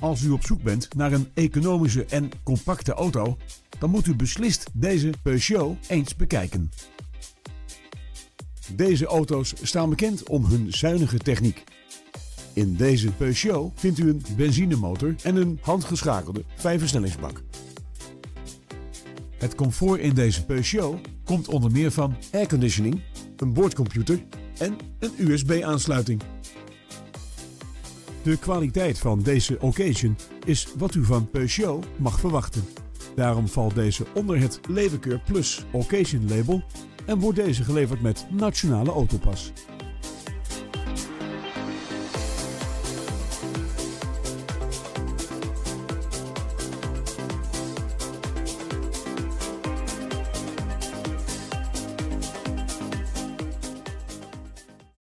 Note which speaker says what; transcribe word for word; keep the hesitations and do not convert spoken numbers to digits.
Speaker 1: Als u op zoek bent naar een economische en compacte auto, dan moet u beslist deze Peugeot eens bekijken. Deze auto's staan bekend om hun zuinige techniek. In deze Peugeot vindt u een benzinemotor en een handgeschakelde vijfversnellingsbak. Het comfort in deze Peugeot komt onder meer van airconditioning, een boordcomputer en een U S B-aansluiting. De kwaliteit van deze occasion is wat u van Peugeot mag verwachten. Daarom valt deze onder het Levenkeur Plus Occasion label en wordt deze geleverd met Nationale Autopas.